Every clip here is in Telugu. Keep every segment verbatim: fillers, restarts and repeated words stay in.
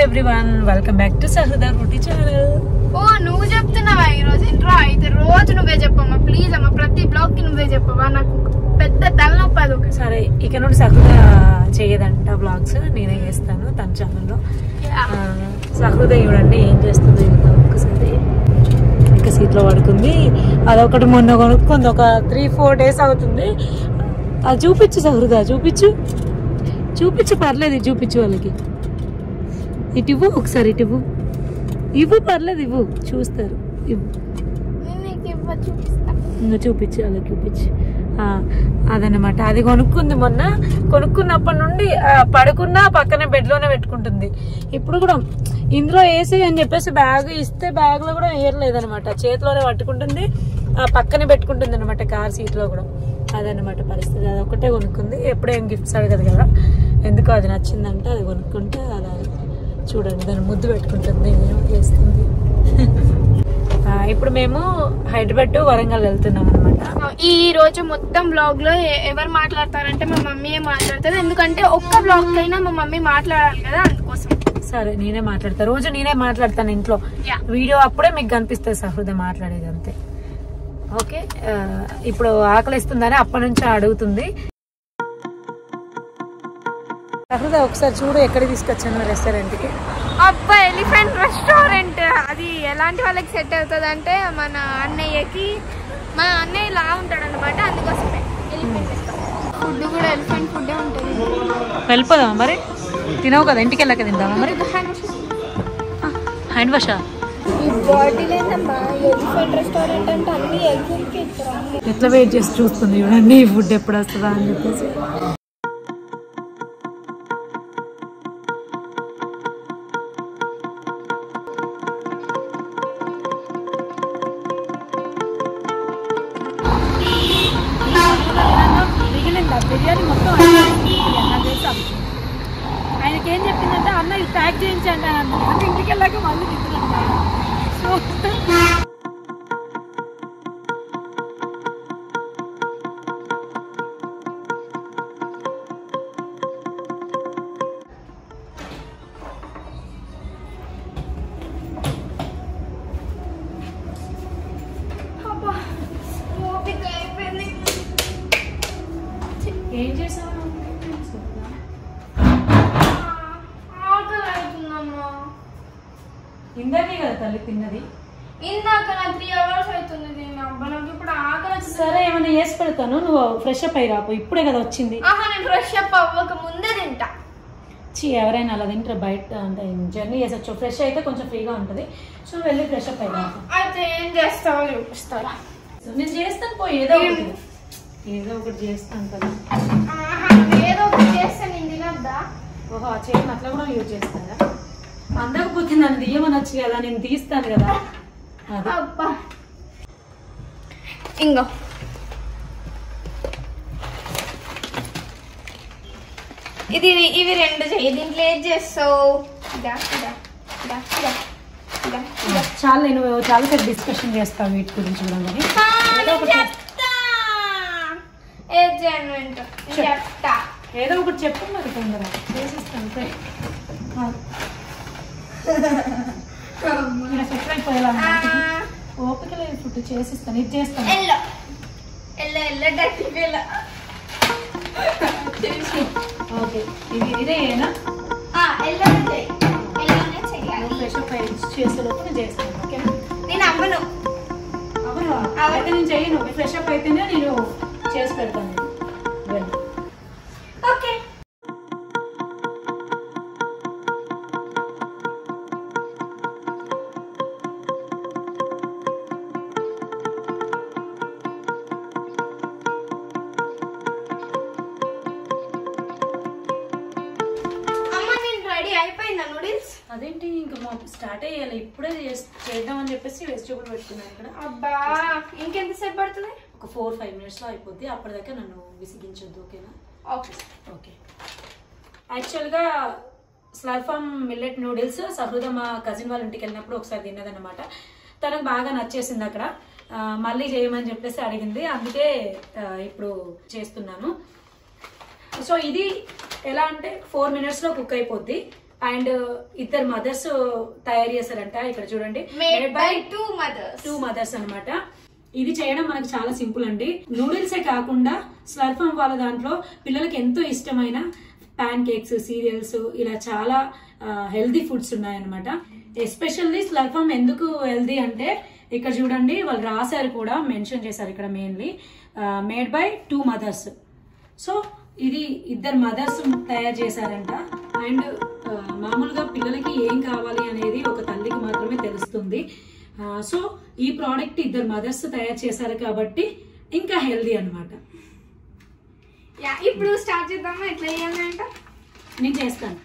Everyone, welcome back to Sahruda fruity channel. ఓ నువ్వు చెప్తున్నావా ఈ రోజు ఇంట్రో? అయితే రోజు నువ్వే చెప్పమ్మా ప్లీజ్ అమ్మా, ప్రతి బ్లాగ్ కి నువ్వే చెప్పవా, నాకు పెద్ద తలనొప్పి అది. సరే, ఇక నుండి సహృద చేయదంట బ్లాగ్స్, నేనే చేస్తాను తన ఛానల్లో. సహృద చూడండి ఏం చేస్తుందో ఒక్కసారి. ఇంకా సీట్లో పడుకుంది, అదొకటి మొన్న కొనుక్కుంది, ఒక త్రీ ఫోర్ డేస్ అవుతుంది. అది చూపించు సహృద, చూపించు చూపించు పర్లేదు, చూపించు వాళ్ళకి. ఇటు ఇవ్వు ఒకసారి, ఇటు ఇవ్వు ఇవ్వు పర్లేదు, ఇవ్వు చూస్తారు, ఇవ్వు చూపించు అలా చూపించు. అదనమాట, అది కొనుక్కుంది మొన్న. కొనుక్కున్నప్పటి నుండి పడుకున్నా పక్కనే బెడ్ లోనే పెట్టుకుంటుంది. ఇప్పుడు కూడా ఇందులో వేసి అని చెప్పేసి బ్యాగ్ ఇస్తే బ్యాగ్ లో కూడా వేయలేదనమాట, చేతిలోనే పట్టుకుంటుంది, పక్కనే పెట్టుకుంటుంది అనమాట, కార్ సీట్ లో కూడా. అదనమాట పరిస్థితి. అది ఒకటే కొనుక్కుంది, ఎప్పుడేం గిఫ్ట్స్ అడగదు కదా, ఎందుకో అది నచ్చిందంటే అది కొనుక్కుంటే అలా చూడండి దాన్ని ముద్దు పెట్టుకుంటుంది, చేస్తుంది. ఇప్పుడు మేము హైదరాబాద్ టు వరంగల్ వెళ్తున్నాం అనమాట. ఈ రోజు మొత్తం బ్లాగ్ లో ఎవరు మాట్లాడతారంటే మా మమ్మీ మాట్లాడతారు, ఎందుకంటే ఒక్క బ్లాగ్ కైనా మా మమ్మీ మాట్లాడాలి కదా, అందుకోసం. సరే నేనే మాట్లాడతా, రోజు నేనే మాట్లాడతాను ఇంట్లో. వీడియో అప్పుడే మీకు కనిపిస్తుంది సహృద మాట్లాడేది, అంతే. ఓకే, ఇప్పుడు ఆకలిస్తుందని అప్పటి నుంచి అడుగుతుంది. సహృద ఒకసారి చూడు ఎక్కడ తీసుకొచ్చాను రెస్టారెంట్ కి. అబ్బా, ఎలిఫెంట్ రెస్టారెంట్. అది ఎలాంటి వాళ్ళకి సెట్ అవుతుంది అంటే మన అన్నయ్యకి, మా అన్నయ్య లా ఉంటాడు అనమాట, అందుకోసమే ఎలిఫెంట్ ఫుడ్ కూడా ఎలిఫెంట్ ఫుడ్ ఉంటుంది. వెళ్ళిపోదామా మరి? తినవు కదా, ఇంటికి వెళ్ళాక తిందామా మరి? హ్యాండ్ వాషా? ఈ బాటిల్ ఏంటమ్మా, ఎలిఫెంట్ రెస్టారెంట్ అంటే అన్ని ఎగ్జిట్కి ఇస్తారు. ఎట్లా వెయిట్ చేసి చూస్తుంది చూడండి ఈ ఫుడ్ ఎప్పుడు వస్తుందా అని చెప్పేసి. బిర్యానీ మొత్తం ఆయనకి ఏం చెప్పిందంటే, అన్న ఇది ప్యాక్ చేయించండి అని అన్నది. అంటే ఇంటికి వెళ్ళాక మళ్ళీ తింటున్నాను. సో ఏం చేసావు? ఇందాకే కదా తల్లి తిన్నది. ఇందాక నాకు త్రీ అవర్స్ అవుతుంది నేను. అబ్బా నాకు ఇప్పుడు ఆకలి. సరే ఏమైనా చేసి పెడతాను, నువ్వు ఫ్రెష్ అప్ అయ్యి రాపు, ఇప్పుడే కదా వచ్చింది. ఆహా, నేను ఫ్రెష్ అప్ అవ్వక ముందే తింటా. చీ, ఎవరైనా అలా తింటారు బయట, అంటే జర్నీ చేసొచ్చు. ఫ్రెష్ అయితే కొంచెం ఫ్రీగా ఉంటుంది, సో వెళ్ళి ఫ్రెష్ అప్ అయ్యి రాపు. అయితే ఏం చేస్తావో చూపిస్తారా? నేను చేస్తాను, పో ఏదో ఒకటి ఏదో ఒకటి చేస్తాను కదా. ఏదో ఒకటి చేస్తే నేను తినద్దా? ఓహో, చేయను అట్లా కూడా యూజ్ చేస్తారా? అందకపోతే నన్ను తీయమనొచ్చు కదా, నేను తీస్తాను కదా. అబ్బా, ఇంకో ఇది ఇవి రెండు చెయ్యి. దీంట్లో ఏం చేస్తావు? చాలా నేను చాలా సేపు డిస్కషన్ చేస్తాను వీటి గురించి కూడా. ఏదో ఒకటి చెప్పు మరి, తొందరగా చేసిస్తాను. సెట్రైపోయేలా ఓపిక లేదు, ఫుడ్ చేసిస్తాను, ఇది చేస్తాను. ఓకే, ఇది ఇదేనా? ఫ్రెష్ అప్ చేసేలోపు నేను చేస్తాను. ఓకేనా? నేను అమ్మను. అవును, అయితే నేను చెయ్యను. ఫ్రెష్ అప్ అయితేనే నేను చేసి పెడతాను. వెళ్ళి ఓకే. అయిపోయిందా నూడిల్స్? అదేంటి ఇంకా స్టార్ట్ అయ్యాలి, ఇప్పుడే చేద్దాం అని చెప్పేసి వెజిటేబుల్ పెట్టుకున్నాను ఇక్కడ. అబ్బా, ఇంకెంతసేపు పడుతుంది? ఒక ఫోర్ ఫైవ్ మినిట్స్ లో అయిపోద్ది, అప్పటిదాకా నన్ను విసిగించొద్దు. ఓకేనా? Okay okay. యాక్చువల్గా Slurrp Farm millet noodles Sahruda మా కజిన్ వాళ్ళ ఇంటికి వెళ్ళినప్పుడు ఒకసారి తిన్నదన్నమాట. తనకు బాగా నచ్చేసింది అక్కడ, మళ్ళీ చేయమని చెప్పేసి అడిగింది, అందుకే ఇప్పుడు చేస్తున్నాను. సో ఇది ఎలా అంటే ఫోర్ మినిట్స్ లో కుక్ అయిపోద్ది. అండ్ ఇద్దరు మదర్స్ తయారు చేశారంట. ఇక్కడ చూడండి, made by two mothers two mothers అనమాట. ఇది చేయడం మనకు చాలా సింపుల్ అండి. నూడిల్సే కాకుండా స్లర్ప్ ఫార్మ్ వాళ్ళ దాంట్లో పిల్లలకి ఎంతో ఇష్టమైన ప్యాన్ కేక్స్, సీరియల్స్, ఇలా చాలా హెల్దీ ఫుడ్స్ ఉన్నాయన్నమాట. ఎస్పెషల్లీ స్లర్ప్ ఫార్మ్ ఎందుకు హెల్దీ అంటే ఇక్కడ చూడండి, వాళ్ళు రాశారు కూడా, మెన్షన్ చేశారు ఇక్కడ mainly made by two mothers. So ఇది ఇద్దరు మదర్స్ తయారు చేశారంట. అండ్ మామూలుగా పిల్లలకి ఏం కావాలి అనేది ఒక తల్లికి మాత్రమే తెలుస్తుంది. సో ఈ ప్రోడక్ట్ ఇద్దరు మదర్స్ తయారు చేశారు కాబట్టి ఇంకా హెల్దీ అనమాట. ఇప్పుడు స్టార్ట్ చేద్దామా? ఎట్లా చేయాలంట నేను చేస్తాను.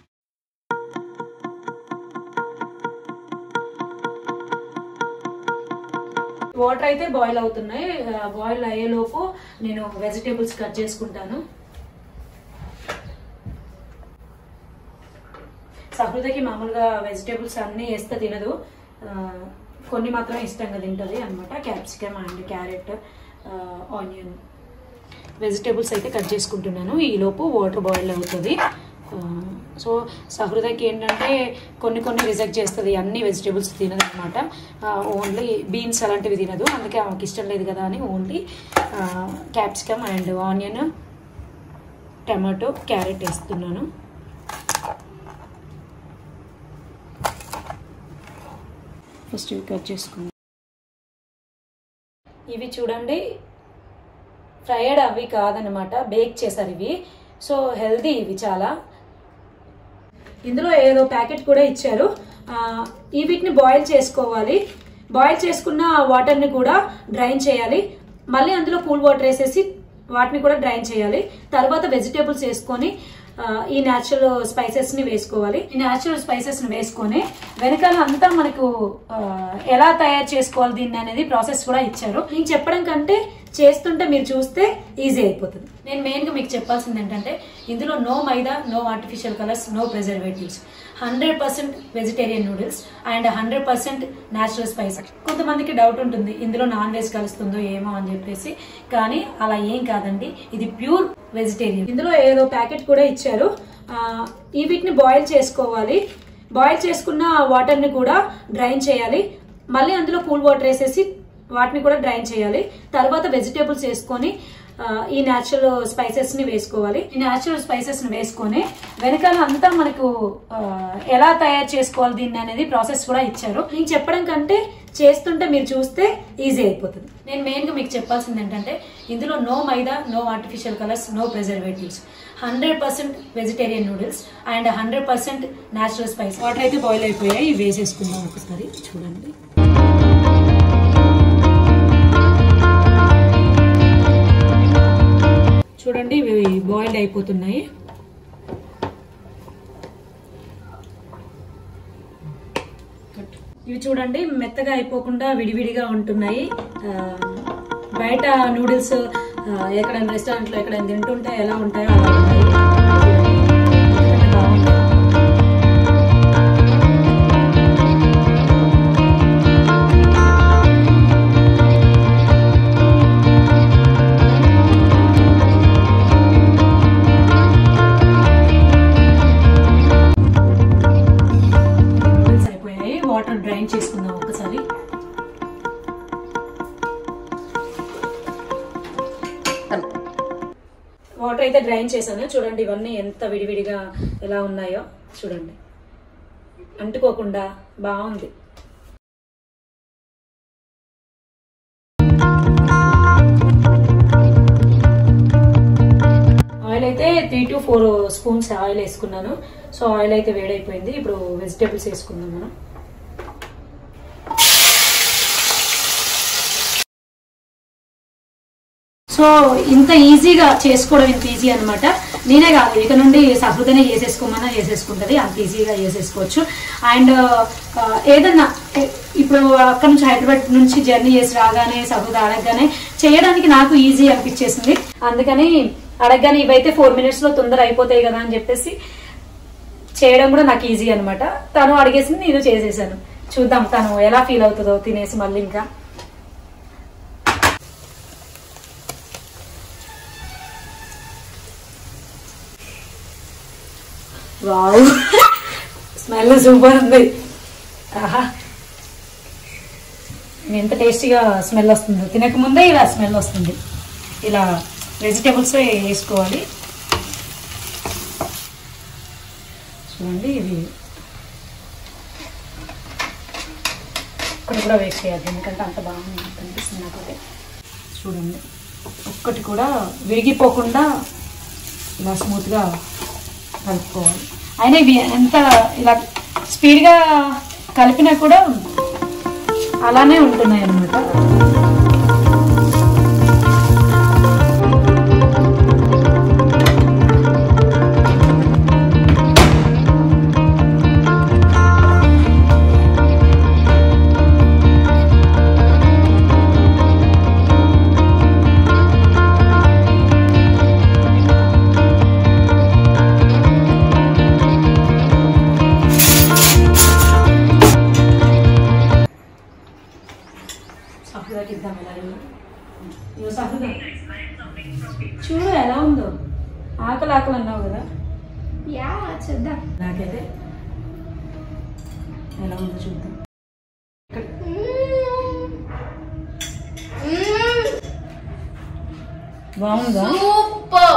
వాటర్ అయితే బాయిల్ అవుతున్నాయి. బాయిల్ అయ్యేలోపు నేను వెజిటేబుల్స్ కట్ చేసుకుంటాను. సహృదకి మామూలుగా వెజిటేబుల్స్ అన్ని వేస్తే తినదు, కొన్ని మాత్రం ఇష్టంగా తింటది అనమాట. Capsicum and carrot, onion, vegetables అయితే కట్ చేసుకుంటున్నాను. ఈ లోపు వాటర్ బాయిల్ అవుతుంది. సో సహృదకి ఏంటంటే కొన్ని కొన్ని రిజెక్ట్ చేస్తుంది, అన్ని వెజిటేబుల్స్ తినదు అనమాట. ఓన్లీ బీన్స్ అలాంటివి తినదు, అందుకే ఆమెకి ఇష్టం లేదు కదా అని only capsicum and onion, tomato, carrot వేస్తున్నాను. ఫస్ట్ ఇవి కట్ చేసుకుందాం. ఇవి చూడండి, ఫ్రైడ్ అవి కాదనమాట, బేక్ చేశారు ఇవి. సో హెల్దీ ఇవి చాలా. ఇందులో ఏదో ప్యాకెట్ కూడా ఇచ్చారు. ఈ వీటిని బాయిల్ చేసుకోవాలి. బాయిల్ చేసుకున్న వాటర్ని కూడా డ్రైన్ చేయాలి. మళ్ళీ అందులో కూల్ వాటర్ వేసేసి వాటిని కూడా డ్రైన్ చేయాలి. తర్వాత వెజిటేబుల్స్ వేసుకొని ఈ న్యాచురల్ స్పైసెస్ ని వేసుకోవాలి. ఈ న్యాచురల్ స్పైసెస్ ని వేసుకొని వెనకాల అంతా మనకు ఎలా తయారు చేసుకోవాలి దీన్ని అనేది ప్రాసెస్ కూడా ఇచ్చారు. నేను చెప్పడం కంటే చేస్తుంటే మీరు చూస్తే ఈజీ అయిపోతుంది. నేను మెయిన్ గా మీకు చెప్పాల్సింది ఏంటంటే ఇందులో no maida, no artificial colours, no preservatives, hundred percent vegetarian noodles and hundred percent natural spice. కొంతమందికి డౌట్ ఉంటుంది ఇందులో నాన్ వెజ్ కలుస్తుందో ఏమో అని చెప్పేసి, కానీ అలా ఏం కాదండి, ఇది ప్యూర్ వెజిటేరియన్. ఇందులో ఏదో ప్యాకెట్ కూడా ఇచ్చారు. ఈ వీటిని బాయిల్ చేసుకోవాలి. బాయిల్ చేసుకున్న వాటర్ ని కూడా డ్రైన్ చేయాలి. మళ్ళీ అందులో కూల్ వాటర్ వేసేసి వాటిని కూడా డ్రైన్ చేయాలి. తర్వాత వెజిటేబుల్స్ వేసుకొని ఈ న్యాచురల్ స్పైసెస్ ని వేసుకోవాలి. ఈ న్యాచురల్ స్పైసెస్ ని వేసుకొని వెనకాల అంతా మనకు ఎలా తయారు చేసుకోవాలి దీన్ని అనేది ప్రాసెస్ కూడా ఇచ్చారు. నేను చెప్పడం కంటే చేస్తుంటే మీరు చూస్తే ఈజీ అయిపోతుంది. నేను మెయిన్ గా మీకు చెప్పాల్సింది ఏంటంటే ఇందులో no maida, no artificial colours, no preservatives, hundred percent vegetarian noodles and hundred percent natural spice. Water అయితే బాయిల్ అయిపోయాయి, వేసేసుకుందాం ఒకసారి. చూడండి, చూడండి ఇవి బాయిల్డ్ అయిపోతున్నాయి. ఇవి చూడండి మెత్తగా అయిపోకుండా విడివిడిగా ఉంటున్నాయి. బయట నూడిల్స్ ఎక్కడైనా రెస్టారెంట్ లో ఎక్కడైనా తింటుంటే ఎలా ఉంటాయో అలా ఉంటాయి. డ్రైన్ చేసుకుందాం ఒకసారి. వాటర్ అయితే డ్రైన్ చేశాను. చూడండి ఇవన్నీ ఎంత విడివిడిగా ఎలా ఉన్నాయో చూడండి, అంటుకోకుండా బాగుంది. ఆయిల్ అయితే three to four spoons oil వేసుకున్నాను. సో ఆయిల్ అయితే వేడైపోయింది. ఇప్పుడు వెజిటేబుల్స్ వేసుకుందాం మనం. సో ఇంత ఈజీగా చేసుకోవడం ఇంత ఈజీ అనమాట. నేనే కాదు, ఇక నుండి సహృదనే చేసేసుకోమన్నా చేసేసుకుంటది, అంత ఈజీగా చేసేసుకోవచ్చు. అండ్ ఏదన్నా ఇప్పుడు అక్కడ నుంచి హైదరాబాద్ నుంచి జర్నీ చేసి రాగానే సహృద అడగగానే చేయడానికి నాకు ఈజీ అనిపించేసింది. అందుకని అడగగానే ఇవైతే ఫోర్ మినిట్స్ లో తొందర అయిపోతాయి కదా అని చెప్పేసి చేయడం కూడా నాకు ఈజీ అనమాట. తను అడిగేసింది, నేను చేసేసాను. చూద్దాం తను ఎలా ఫీల్ అవుతుందో తినేసి మళ్ళీ. ఇంకా వావ్, స్మెల్ సూపర్ ఉంది. ఆహా ఎంత టేస్టీగా స్మెల్ వస్తుందో, తినక ముందే ఇలా స్మెల్ వస్తుంది. ఇలా వెజిటేబుల్స్ వేసుకోవాలి. చూడండి ఇది ఒక్కటి కూడా వేస్ట్ చేయాలి, ఎందుకంటే అంత బాగుంది కనిపిస్తుంది నాకైతే. చూడండి ఒక్కటి కూడా విరిగిపోకుండా ఇలా స్మూత్గా కలుపుకోవాలి. అయినా ఇవి ఎంత ఇలా స్పీడ్గా కలిపినా కూడా అలానే ఉంటున్నాయి అన్నమాట. చూడు ఎలా ఉందో, ఆకలి ఆకలి అన్నావు కదా, చూద్దాం నాకైతే ఎలా ఉందో చూద్దాం. బాగుందా? సూపర్.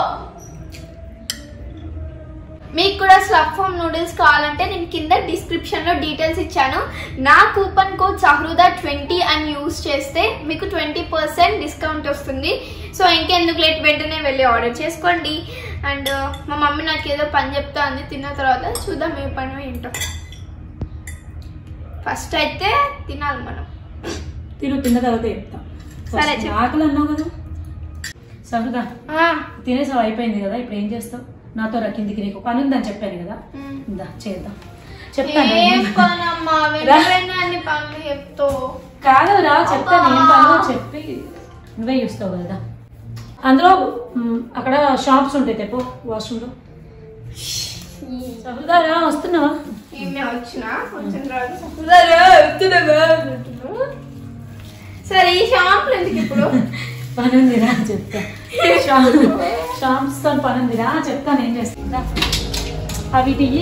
మీకు కూడా స్లర్ప్ ఫార్మ్ నూడిల్స్ కావాలంటే నేను కింద డిస్క్రిప్షన్ లో డీటెయిల్స్ ఇచ్చాను. నా కూపన్ కోడ్ సహృద ట్వంటీ అని యూజ్ చేస్తే మీకు ట్వంటీ పర్సెంట్ డిస్కౌంట్ వస్తుంది. సో ఇంకెందుకు లేట్, వెంటనే వెళ్ళి ఆర్డర్ చేసుకోండి. అండ్ మా మమ్మీ నాకు ఏదో పని చెప్తా అంది, తిన్న తర్వాత చూద్దాం ఏ పని ఏంటో. ఫస్ట్ అయితే తినాలి మనం. తిను, తిన్న తర్వాత చెప్తాం. సరే ఆకలి అన్నావు కదా సహృద, తినేసావు అయిపోయింది కదా, ఇప్పుడు ఏం చేస్తావు? నాతో రా కిందికి, నీకు పని ఉందని చెప్పాను కదా, ఇందా చేద్దాం. చెప్తాను కాదు రా, చెప్తాను ఏం పని చెప్పి నువ్వే చూస్తావు కదా. అందులో అక్కడ షాప్స్ ఉంటాయి, తెపో వాష్రూమ్ లో. సహృద రా, వస్తున్నావా? సరే ఈ షాంపులు ఎందుకు ఇప్పుడు? పని ఉందిరా చెప్తా, షాంప్స్ తో పని ఉందిరా చెప్తాను ఏం చేస్తుందా. అవి టీ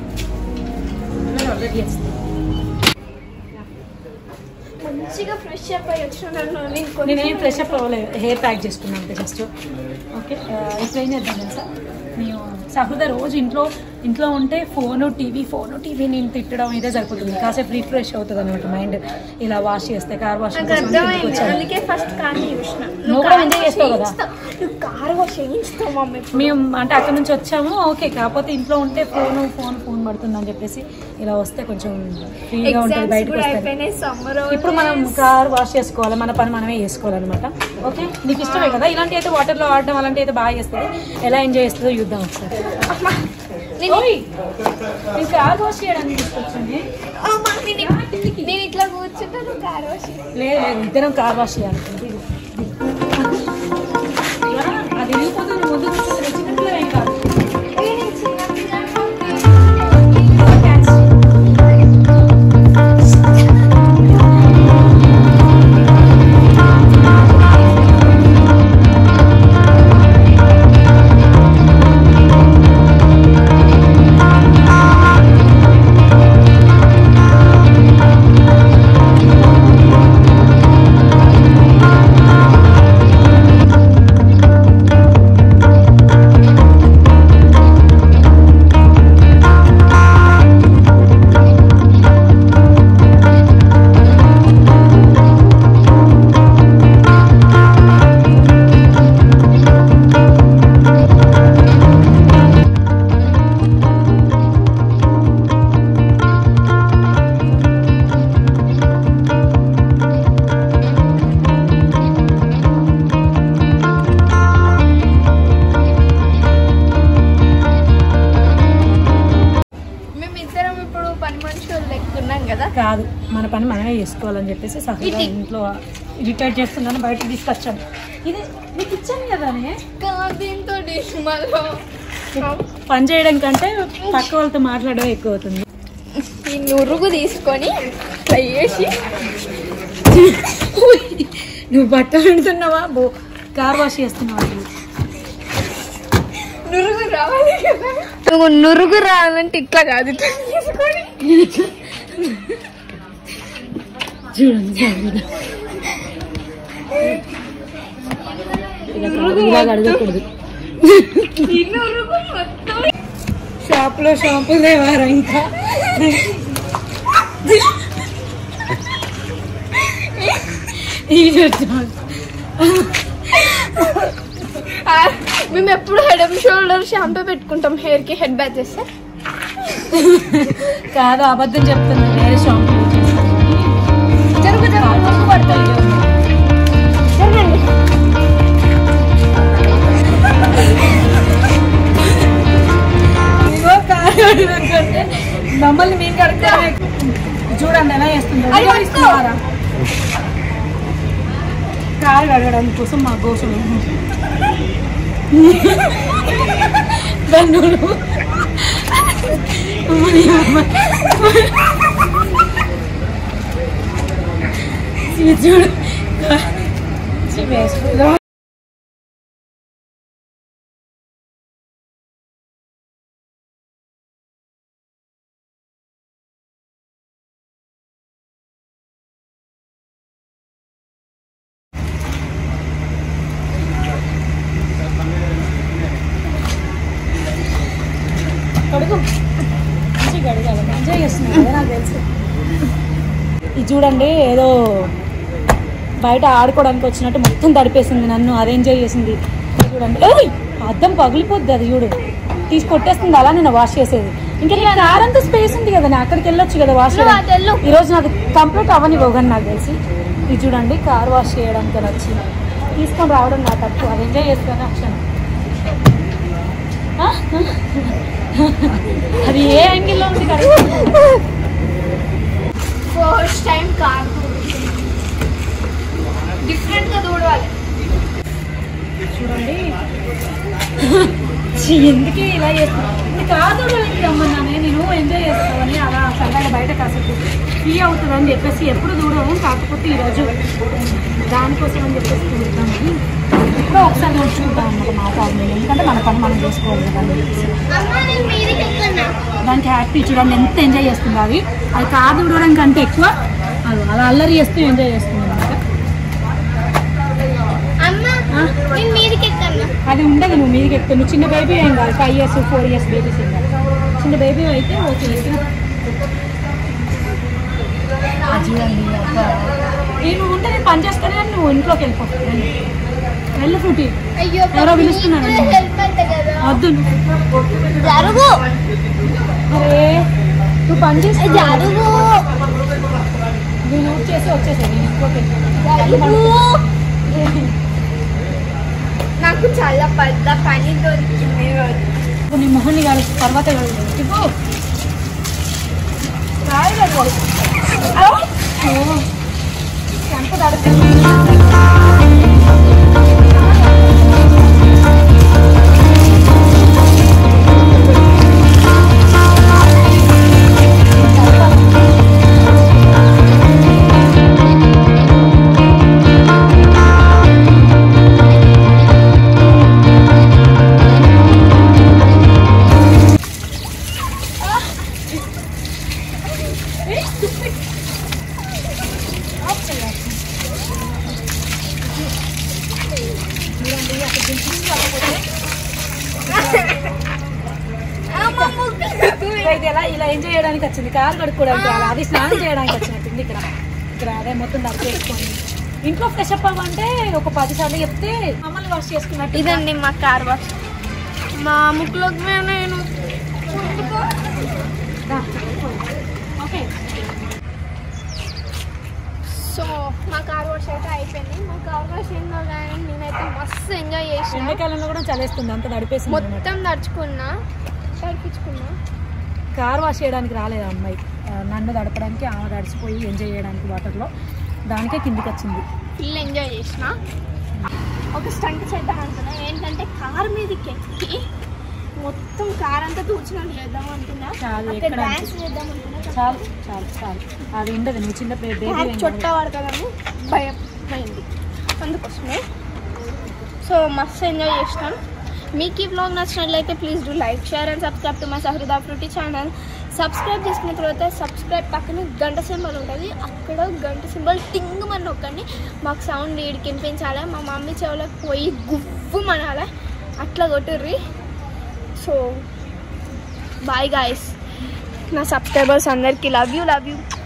మంచిగా ఫ్రెష్ అప్ అయ్యి వచ్చినాను. నేనేం ఫ్రెష్ అప్ అవ్వలేదు, హెయిర్ ప్యాక్ చేసుకున్నాను అంతే జస్ట్. ఓకే ఇప్పుడు ఏం చేద్దాం తెలుసా, మేము సహృద రోజు ఇంట్లో ఇంట్లో ఉంటే ఫోను టీవీ ఫోను టీవీ నేను తిట్టడం ఇదే సరిపోతుంది. కాసేపు రీఫ్రెష్ అవుతుంది అనమాట మైండ్, ఇలా వాష్ చేస్తే. కార్ వాష్ చేస్తావు కదా, మేము అంటే అక్కడ నుంచి వచ్చాము. ఓకే, కాకపోతే ఇంట్లో ఉంటే ఫోన్ ఫోన్ ఫోన్ పడుతుంది అని చెప్పేసి ఇలా వస్తే కొంచెం ఫ్రీగా ఉంటుంది, బయటకు వస్తే. ఇప్పుడు మనం కార్ వాష్ చేసుకోవాలి, మన పని మనమే చేసుకోవాలన్నమాట. ఓకే, నీకు ఇష్టమే కదా ఇలాంటి అయితే, వాటర్లో ఆడడం అలాంటి అయితే బాగా చేస్తుంది. ఎలా ఎంజాయ్ చేస్తుందో చూద్దాం ఒకసారి. నేను కార్ వాష్ చేయడానికి తీసుకొచ్చింది. నేను ఇట్లా కూర్చుంటాను, కార్ వాష్ లేదు లేదు ఇద్దరం కార్ వాష్ చేయాలి. అది వెళ్ళిపోతే ముందు చిన్నపిల్ల ఏం కాదు. కాదు, మన పని మనమే చేసుకోవాలని చెప్పేసి సహజంగా ఇంట్లో రిటైర్ చేస్తున్నాను, బయటకు తీసుకొచ్చాను. ఇది నీకు ఇచ్చాను కదా, పని చేయడం కంటే పక్క వాళ్ళతో మాట్లాడడం ఎక్కువ అవుతుంది. ఈ నురుగు తీసుకొని ఫ్రై చేసి నువ్వు బట్టలు పెడుతున్నావా, బో కార్ వాష్ చేస్తున్నావా? నురుగు రావాలి కదా, నువ్వు నురుగు రావాలంటే ఇట్లా కాదు, ఇట్లా చూడండి ఇలాగ అడగకూడదు. షాప్ లో షాంపూ లేవారా ఇంకా? మేము ఎప్పుడు హెడ్ అండ్ షోల్డర్ షాంపూ పెట్టుకుంటాం హెయిర్ కి హెడ్ బ్యాచ్ చేస్తే. కాదు అబద్ధం చెప్తున్నా, వేరే షాంపూ జరుగు జరుగు పడతాయి. మమ్మల్ని మేము కడుగుతా చూడండి ఎలా వేస్తుందా. కారు కడగడానికి కోసం మా కోసం చూడు కడుగు మంచిగా కడగాలి. ఎంజాయ్ చేస్తున్నాను కదా నాకు తెలుసు. ఇది చూడండి ఏదో బయట ఆడుకోవడానికి వచ్చినట్టు మొత్తం తడిపేసింది నన్ను, అది ఎంజాయ్ చేసింది. చూడండి అద్దం పగిలిపోద్ది, అది చూడు తీసి కొట్టేస్తుంది. అలా నేను వాష్ చేసేది. ఇంకా కార్ అంతా స్పేస్ ఉంది కదా, నేను అక్కడికి వెళ్ళొచ్చు కదా వాష్. ఈరోజు నాకు కంప్లీట్ అవని పోగాను నాకు తెలిసి. ఇది చూడండి కార్ వాష్ చేయడానికి అని వచ్చి తీసుకొని రావడం నా తప్పు, అది ఎంజాయ్ చేస్తాను అక్షణ. అది ఏ యాంగిల్లో ఉంది కదా. ఫస్ట్ టైం కార్ డిఫరెంట్ గా దూడాలి. చూడండి ఎందుకే ఇలా చేస్తున్నాను. ఇది కాదు రమ్మన్నానే, నేను ఎంజాయ్ చేస్తామని అలా చల్లగా బయట కాసేపు ఫ్రీ అవుతుంది అని చెప్పేసి ఎప్పుడు దూడము. కాకపోతే ఈరోజు దానికోసం అని చెప్పేసి చూద్దామని ఎప్పుడో ఒకసారి కూడా చూద్దాం అన్నమాట మా ఫ్యామిలీ. ఎందుకంటే మన పని మనం చేసుకోవాలి కదా. దానికి హ్యాపీ చూడండి ఎంత ఎంజాయ్ చేస్తుంది. అది అది కాదు దూడడం కంటే ఎక్కువ అది అలా అల్లరి చేస్తూ ఎంజాయ్ చేస్తుంది అనమాట. అది ఉండదు, నువ్వు మీదకి ఎక్కువ. నువ్వు చిన్న బేబీ ఏం కాదు, five years four years babies ఏం కాదు. చిన్న బేబీ అయితే ఓకే. చూడండి అబ్బా నేను ఉంటే నేను పని చేస్తానే కానీ నువ్వు ఇంట్లోకి వెళ్ళిపోతావు. వెళ్ళి ఫ్రూటీ ఎవరో పిలుస్తున్నాను. వద్దు అరే నువ్వు పని చేస్తే జరుగు. నేను యూజ్ చేసి వచ్చేసాను, నేను ఇంట్లోకి వెళ్ళిపోతాను. నాకు చాలా పెద్ద పని దొరికింది. నీ మొహన్ని కాదు తర్వాత ఎంత తడుతుంది. ఇలా ఇలా ఎంజాయ్ చేయడానికి వచ్చింది, కారు కడుక్కోవడానికి. అలా అది స్నానం చేయడానికి వచ్చినట్టుంది. ఇక్కడ ఇక్కడ అదే మొత్తం దర్శ చేసుకొని ఇంట్లో ఫ్రెష్ అప్ అవ్వంటే ఒక పది సార్లు చెప్తే మమ్మల్ని వాష్ చేసుకున్నట్టు. ఇదండి మా కార్ వాష్. మా ముక్కులోకి నేను ఓకే. సో మా కార్ వాష్ అయితే అయిపోయింది. మా కార్ వాష్ ఏందో కానీ నేనైతే మస్తు ఎంజాయ్ చేసిన. ఎండాకాలంలో కూడా చలేస్తుంది, అంత తడిపేసి మొత్తం తడుచుకున్నా తడిపించుకున్నా. కార్ వాష్ చేయడానికి రాలేదు అమ్మాయి, నన్ను తడపడానికి. ఆమె తడిచిపోయి ఎంజాయ్ చేయడానికి వాటర్లో, దానికే కిందికి వచ్చింది. ఫుల్ ఎంజాయ్ చేసిన. ఒక స్టంట్ చేద్దాం అనుకున్నా, ఏంటంటే కార్ మీదకి ఎక్కి మొత్తం కార్ అంతా తూర్చినట్టు చేద్దాం అనుకున్నా. చాలు డాన్స్ చేద్దాం అనుకున్నా. చాలు చాలు చాలు అది ఉండదు. నువ్వు చిన్న బేబీ చుట్ట పడతానని భయం అయింది, అందుకోసమే. సో మస్తు ఎంజాయ్ చేసినాం. మీకు ఈ వ్లాగ్ నచ్చినట్లయితే please do like, share and subscribe to my Sahruda fruity channel. Subscribe చేసుకున్న తర్వాత సబ్స్క్రైబ్ పక్కన గంట సింబల్ ఉంటుంది, అక్కడ గంట సింబల్ టింగ్ మన నొక్కండి. మాకు సౌండ్ వీడికి వినిపించాలి, మా మమ్మీ చెవులకు పోయి గువ్వు మనాలి, అట్లా కొట్టుర్రి. సో బాయ్ గాయస్, నా సబ్స్క్రైబర్స్ అందరికీ లవ్ యూ లవ్ యూ.